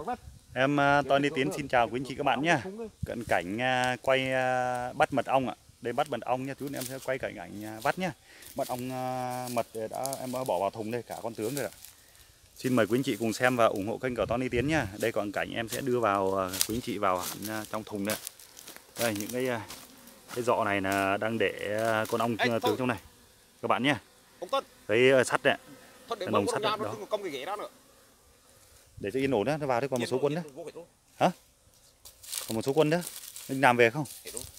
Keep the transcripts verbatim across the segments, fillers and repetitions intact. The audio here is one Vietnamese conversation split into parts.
Em uh, Tony Tiến xin chào quý anh chị các bạn nhé. Cận cảnh uh, quay uh, bắt mật ong ạ. Đây bắt mật ong nhé, chú em sẽ quay cảnh ảnh uh, bắt nhé. Mật ong uh, mật đã em đã bỏ vào thùng đây, cả con tướng rồi ạ. Xin mời quý anh chị cùng xem và ủng hộ kênh của Tony Tiến nhé. Đây còn cảnh em sẽ đưa vào uh, quý anh chị vào hẳn uh, trong thùng đây. Đây những cái uh, cái giọ này là đang để uh, con ong uh, tướng trong này các bạn nhé. Cái uh, sắt này, lồng sắt đó. Để cho yên ổn đó, nó vào đấy còn một số quân đó. Hả? Còn một số quân đó. Đi làm về không?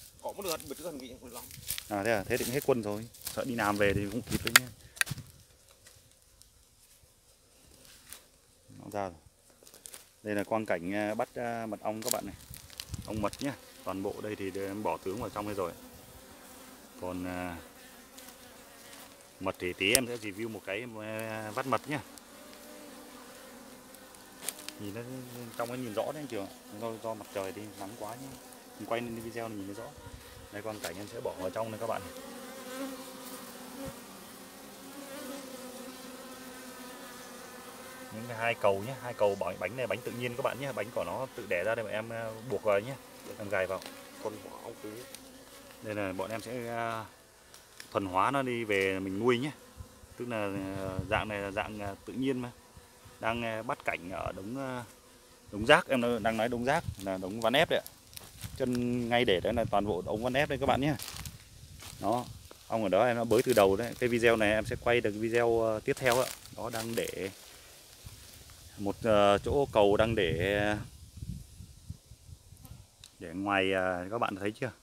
À thế à, thế định hết quân rồi. Sợ đi làm về thì cũng kịp đấy nhé. Nó ra rồi. Đây là quang cảnh bắt mật ong các bạn này. Ong mật nhé. Toàn bộ đây thì em bỏ tướng vào trong đây rồi. Còn mật thì tí em sẽ review một cái vắt mật nhé. Nhìn nó trong nó nhìn rõ đấy anh Trường, do, do mặt trời đi nắng quá nhé. Mình quay lên video này nhìn nó rõ. Đây quang cảnh em sẽ bỏ vào trong đây các bạn. Những cái hai cầu nhé, hai cầu bánh bánh này bánh tự nhiên các bạn nhé, bánh của nó tự đẻ ra đây mà em buộc vào nhé, em gài vào. Con ong cứ. Đây là bọn em sẽ thuần hóa nó đi về mình nuôi nhé. Tức là dạng này là dạng tự nhiên mà. Đang bắt cảnh ở đống đống rác, em đang nói đống rác là đống ván ép đấy ạ. Chân ngay để đấy là toàn bộ đống ván ép đấy các bạn nhé. Đó, ong ở đó em nó bới từ đầu đấy. Cái video này em sẽ quay được video tiếp theo ạ. Đó đang để một chỗ cầu đang để để ngoài, các bạn thấy chưa?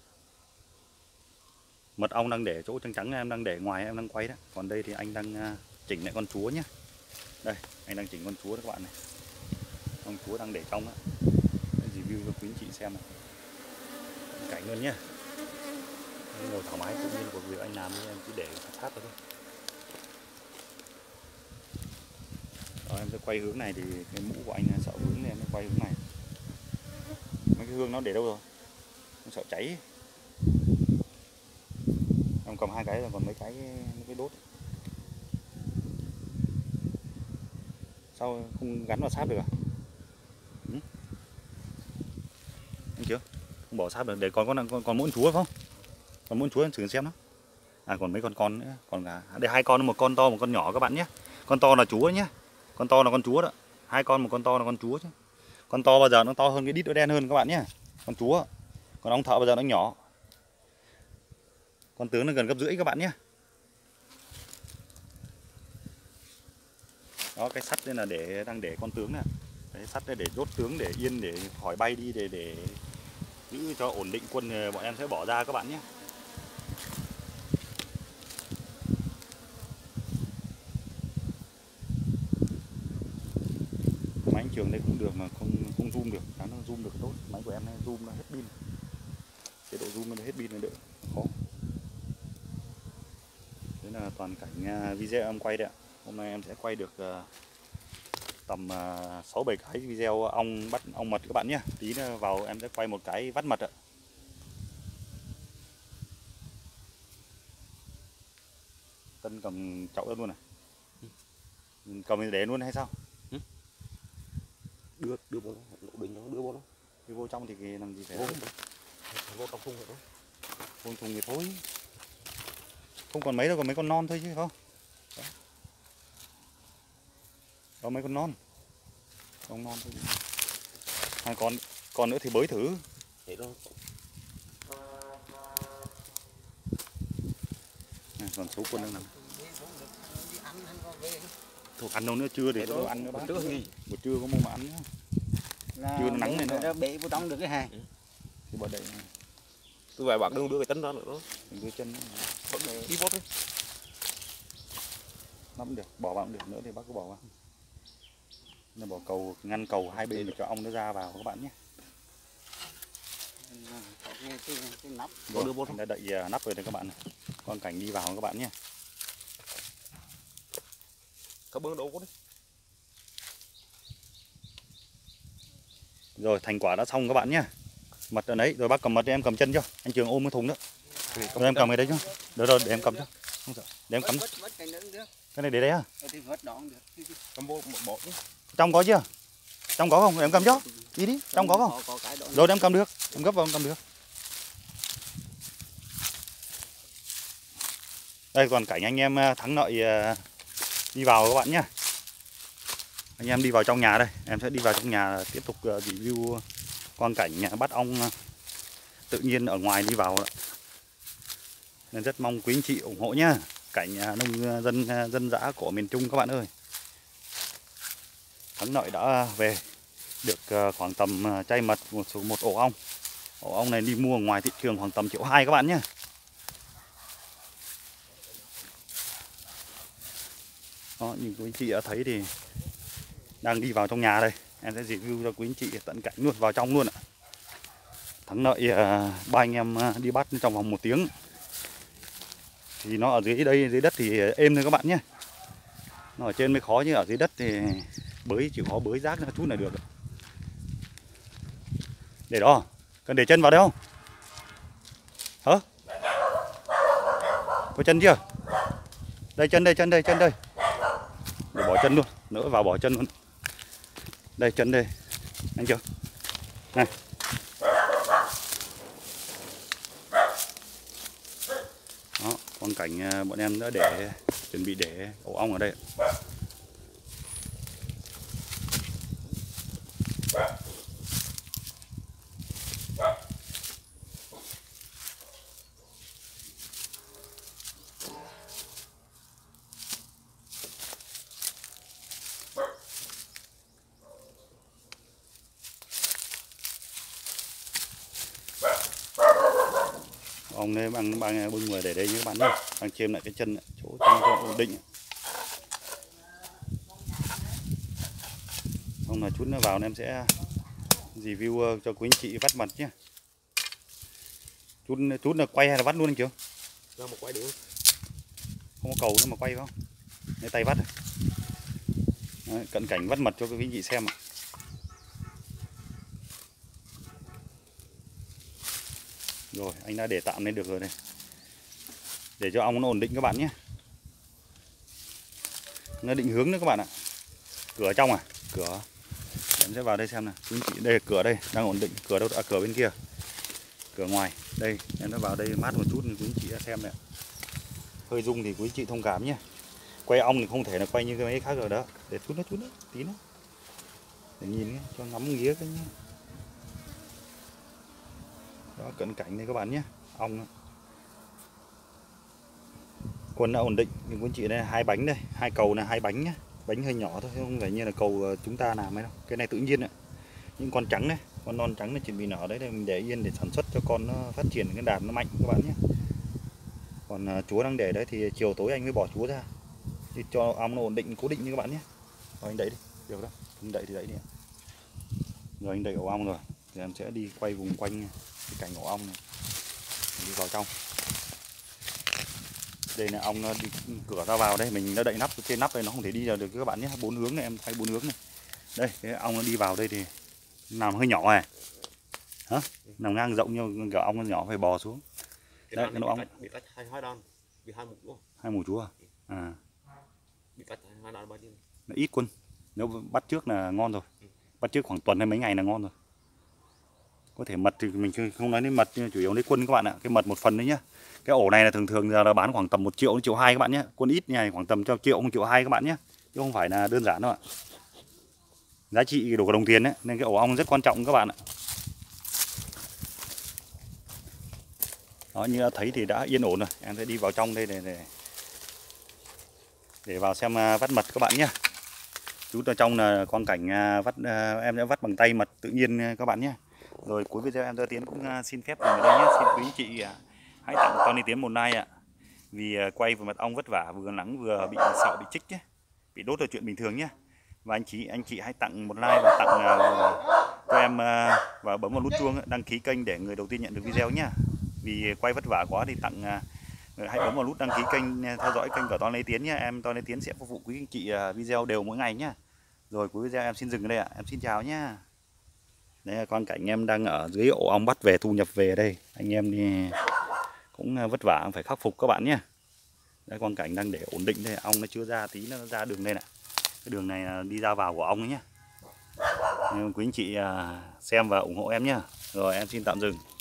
Mật ong đang để chỗ trắng trắng em đang để ngoài, em đang quay đó. Còn đây thì anh đang chỉnh lại con chúa nhé. Đây, anh đang chỉnh con chúa đó các bạn này. Con chúa đang để trong đó. Review cho quý anh chị xem này. Cảnh luôn nhé. Ngồi thoải mái tự nhiên của việc anh làm em chỉ để sát vào thôi. Đó, em sẽ quay hướng này thì cái mũ của anh sợ hướng nên em sẽ quay hướng này. Mấy cái hương nó để đâu rồi? Em sợ cháy. Em cầm hai cái rồi còn mấy cái mấy cái đốt. Sao không gắn vào sáp được à? Ừ? Anh chưa? Không bỏ sáp được để còn con còn, còn mỗi chúa không? Còn mỗi chúa em thử xem nó. À còn mấy con con nữa, còn cả đây hai con, một con to một con nhỏ các bạn nhé. Con to là chúa nhé. Con to là con chúa đó. Hai con, một con to là con chúa chứ. Con to bao giờ nó to hơn cái đít nó đen hơn các bạn nhé. Con chúa. Còn ong thợ bao giờ nó nhỏ. Con tướng nó gần gấp rưỡi các bạn nhé. Đó cái sắt đây là để đang để con tướng này. Đấy, sắt đây để đốt tướng để yên để khỏi bay đi để để giữ cho ổn định quân, bọn em sẽ bỏ ra các bạn nhé. Máy anh Trường đây cũng được mà không không zoom được, nó zoom được tốt. Máy của em này zoom nó hết pin. Chế độ zoom nó hết pin là đỡ khó. Đấy là toàn cảnh video em quay đấy ạ. Hôm nay em sẽ quay được tầm sáu bảy cái video ong bắt ong mật các bạn nhé. Tí nữa vào em sẽ quay một cái vắt mật ạ. Tân cầm chậu luôn này. Ừ. Cầm để luôn hay sao? Ừ. Đưa đưa vô lộ bình nó đưa vô nó. Đưa vô trong thì làm gì phải vô, vô trong thùng rồi đó. Vô thùng thì thôi. Không còn mấy đâu, còn mấy con non thôi chứ không? Đó. Đó mấy con non. Con non thôi. Hai con con nữa thì bới thử. Thế đó. Này, còn số quân đang nằm. Thuộc ăn đâu nữa chưa để cho ăn nữa bác. Buổi trưa có mua mà ăn nữa. Trưa nó nắng này nó bể vô trong được cái hàng. Thì bỏ đây. Tôi về bạn đừng đưa cái tấn ra nữa đó. Đừng đưa chân. Đi bót đi. Nó cũng được, bỏ vào cũng được, nữa thì bác cứ bỏ vào. Nó bỏ cầu ngăn cầu hai bên để cho ong nó ra vào các bạn nhé. Cái, cái nắp. Rồi, đưa anh đã đậy nắp rồi đây các bạn này. Con cảnh đi vào các bạn nhé. Các bơm đâu có đi. Rồi thành quả đã xong các bạn nhé. Mật ở đấy, rồi bác cầm mật để em cầm chân cho. Anh Trường ôm cái thùng nữa. Rồi em cầm cái đấy chứ. Được rồi, để em cầm cho. Không sợ. Để em cầm. Cái này để đấy à? Thì vớt đó cũng được. Cầm vô bỏ chứ. Trong có chưa? Trong có không? Em cầm cho. Đi đi, trong có không? Có, có cái đó. Rồi em cầm được, em gấp vào em cầm được. Đây còn cảnh anh em Thắng Lợi đi vào các bạn nhé. Anh em đi vào trong nhà đây, em sẽ đi vào trong nhà tiếp tục review quang cảnh bắt ong tự nhiên ở ngoài đi vào. Nên rất mong quý anh chị ủng hộ nhá. Cảnh nông dân dân dã của miền Trung các bạn ơi. Thắng Lợi đã về được khoảng tầm chay mật một số một ổ ong. Ổ ong này đi mua ngoài thị trường khoảng tầm triệu hai các bạn nhé. Đó, như quý anh chị đã thấy thì đang đi vào trong nhà đây. Em sẽ review cho quý anh chị tận cảnh luôn, vào trong luôn ạ. Thắng Lợi ba anh em đi bắt trong vòng một tiếng. Thì nó ở dưới đây, dưới đất thì êm thôi các bạn nhé. Nó ở trên mới khó, nhưng ở dưới đất thì bới chịu khó bới rác ra chút là được. Để đó, cần để chân vào đây không? Hả? Có chân chưa? Đây chân đây, chân đây, chân đây. Để bỏ chân luôn, nữa vào bỏ chân luôn. Đây chân đây. Anh chưa? Này. Đó, quang cảnh bọn em đã để chuẩn bị để ổ ong ở đây. Ong này bằng bằng bưng người để đây như các bạn nhé, đang chêm lại cái chân chỗ chân cho ổn định. Ong là chút nó vào nên em sẽ review cho quý anh chị vắt mật nhé. Chút chút là quay hay là vắt luôn anh Trường? Ra một quay được. Không có cầu nữa mà quay phải không? Lấy tay vắt. Đấy, cận cảnh vắt mật cho quý anh chị xem ạ. Rồi, anh đã để tạm lên được rồi này. Để cho ong nó ổn định các bạn nhé. Nó định hướng nữa các bạn ạ. Cửa trong à? Cửa. Em sẽ vào đây xem nào. Quý anh chị, đây là cửa đây, đang ổn định. Cửa đâu? À, cửa bên kia. Cửa ngoài. Đây, em đã vào đây mát một chút nên quý anh chị đã xem này. Hơi rung thì quý anh chị thông cảm nhé. Quay ong thì không thể là quay như cái mấy khác rồi đó. Để chút nữa, chút nữa, tí nữa. Để nhìn nhé, cho ngắm nghía cái nhé. Đó, cận cảnh đây các bạn nhé. Ong quân đã ổn định. Nhưng quý anh chị đây hai bánh đây, hai cầu này hai bánh nhé. Bánh hơi nhỏ thôi, không phải như là cầu chúng ta làm ấy đâu. Cái này tự nhiên ạ. Những con trắng này, con non trắng này chuẩn bị nở đấy, mình để yên để sản xuất cho con nó phát triển cái đàn nó mạnh các bạn nhé. Còn chúa đang để đấy thì chiều tối anh mới bỏ chúa ra. Thì cho ong nó ổn định, cố định như các bạn nhé. Rồi anh đẩy đi, được đó. Anh đẩy thì đẩy đi. Rồi anh đẩy ổ ong rồi. Thì em sẽ đi quay vùng quanh cái cảnh ổ ong này. Đi vào trong. Đây là ong đi cửa ra vào đây, mình đã đậy nắp trên nắp đây nó không thể đi vào được các bạn nhé. Bốn hướng này em thay bốn hướng này. Đây, cái ong nó đi vào đây thì nằm hơi nhỏ này. Hả? Nằm ngang rộng nhưng kiểu ong nó nhỏ phải bò xuống. Cái Đấy, cái nó ong bị tách hai hai đòn, bị hai mục luôn. hai mù chúa à? À. Bị tách hai đòn bao nhiêu? Nó ít quân. Nếu bắt trước là ngon rồi. Bắt trước khoảng tuần hay mấy ngày là ngon rồi. Có thể mật thì mình không nói đến mật, nhưng chủ yếu lấy quân các bạn ạ. Cái mật một phần đấy nhá. Cái ổ này là thường thường là bán khoảng tầm một triệu đến triệu hai các bạn nhé. Quân ít này khoảng tầm cho triệu, một triệu hai các bạn nhé. Chứ không phải là đơn giản đâu ạ. Giá trị đổ cả đồng tiền đấy, nên cái ổ ong rất quan trọng các bạn ạ. Đó, như đã thấy thì đã yên ổn rồi. Em sẽ đi vào trong đây để để, để vào xem vắt mật các bạn nhé. Chú ở trong là quang cảnh vắt, em sẽ vắt bằng tay mật tự nhiên các bạn nhé. Rồi cuối video em Tiến cũng xin phép dừng ở đây nhé. Xin quý anh chị hãy tặng Tony Tiến một like ạ. Vì quay vừa mật ong vất vả, vừa nắng vừa bị sợ bị chích nhé, bị đốt là chuyện bình thường nhé. Và anh chị anh chị hãy tặng một like và tặng uh, cho em uh, và bấm vào nút chuông đăng ký kênh để người đầu tiên nhận được video nhé. Vì quay vất vả quá thì tặng uh, hãy bấm vào nút đăng ký kênh, theo dõi kênh của Tony Tiến nhé. Em Tony Tiến sẽ phục vụ quý anh chị uh, video đều mỗi ngày nhé. Rồi cuối video em xin dừng ở đây ạ. Em xin chào nhé. Đây là quang cảnh em đang ở dưới ổ ong bắt về, thu nhập về đây. Anh em thì cũng vất vả phải khắc phục các bạn nhé. Đây quang cảnh đang để ổn định đây, ong nó chưa ra tí nó ra đường đây này. Cái đường này đi ra vào của ong ấy nhá. Nên quý anh chị à, xem và ủng hộ em nhé. Rồi em xin tạm dừng.